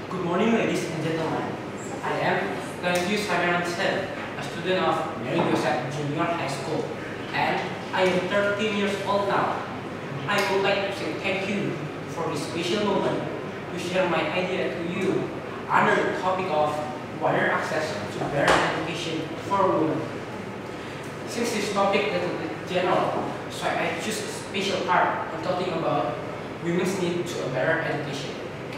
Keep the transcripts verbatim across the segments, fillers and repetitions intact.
Good morning, ladies and gentlemen. I am Ganju Samiransen, a student of Mary Joseph Junior High School, and I am thirteen years old now. I would like to say thank you for this special moment to share my idea to you under the topic of wider access to better education for women. Since this topic is a little bit general, so I choose a special part on talking about women's need to a better education.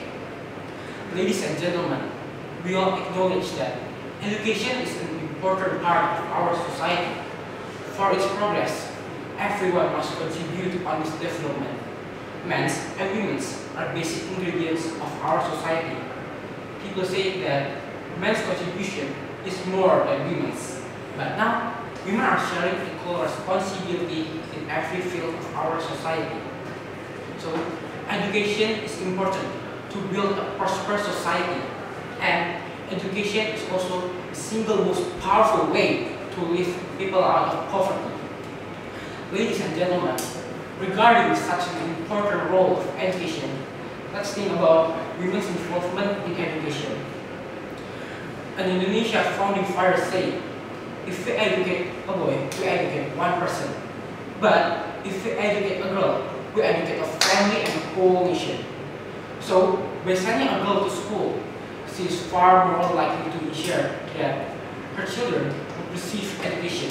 Ladies and gentlemen, we all acknowledge that education is an important part of our society. For its progress, everyone must contribute on its development. Men's and women's are basic ingredients of our society. People say that men's contribution is more than women's, but now women are sharing equal responsibility in every field of our society. So, education is important to build a prosperous society, and education is also the single most powerful way to lift people out of poverty. Ladies and gentlemen, regarding such an important role of education, let's think about women's involvement in education. An Indonesia founding father said, if we educate a boy, we educate one person. But if we educate a girl, we educate a family and a whole nation. So, by sending a girl to school, she is far more likely to ensure that her children will receive education.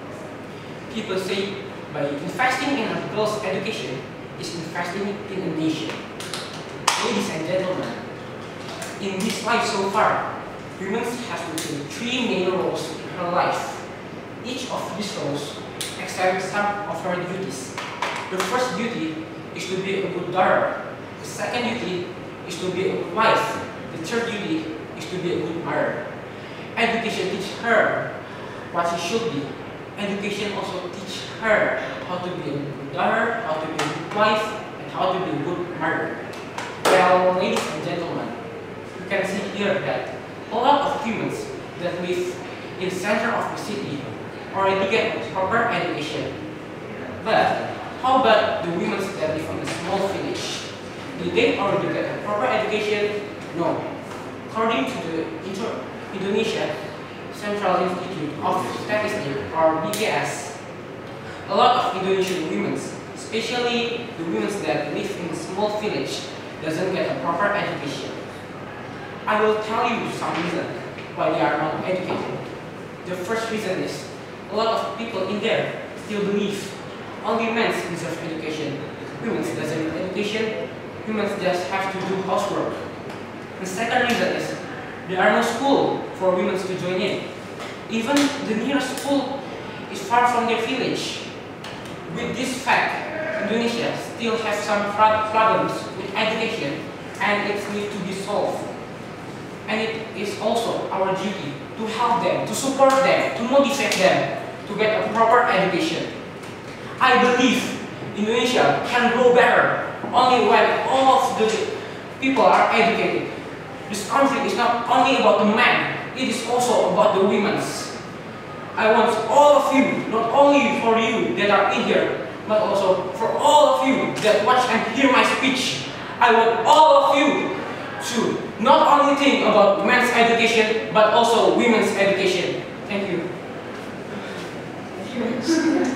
People say by investing in a girl's education is investing in a nation. Ladies and gentlemen, in this life so far, women have to play three main roles in her life. Each of these roles extends some of her duties. The first duty is to be a good daughter. The second duty is to be a good wife. The third duty is to be a good mother. Education teaches her what she should be. Education also teaches her how to be a good daughter, how to be a good wife, and how to be a good mother. Well, ladies and gentlemen, you can see here that a lot of humans that live in the center of the city already get proper education. But how about the women that live in a small village? Do they already get a proper education? No. According to the Inter Indonesia Central Institute of Statistics, or B P S, a lot of Indonesian women, especially the women that live in a small village, doesn't get a proper education. I will tell you some reasons why they are not educated. The first reason is a lot of people in there still believe only men deserve education. Women doesn't need education. Women just have to do housework. The second reason is there are no schools for women to join in. Even the nearest school is far from their village. With this fact, Indonesia still has some problems with education, and it needs to be solved. And it is also our duty to help them, to support them, to motivate them to get a proper education. I believe Indonesia can grow better only when all of the people are educated. This country is not only about the men, it is also about the women. I want all of you, not only for you that are in here, but also for all of you that watch and hear my speech. I want all of you to not only think about men's education, but also women's education. Thank you.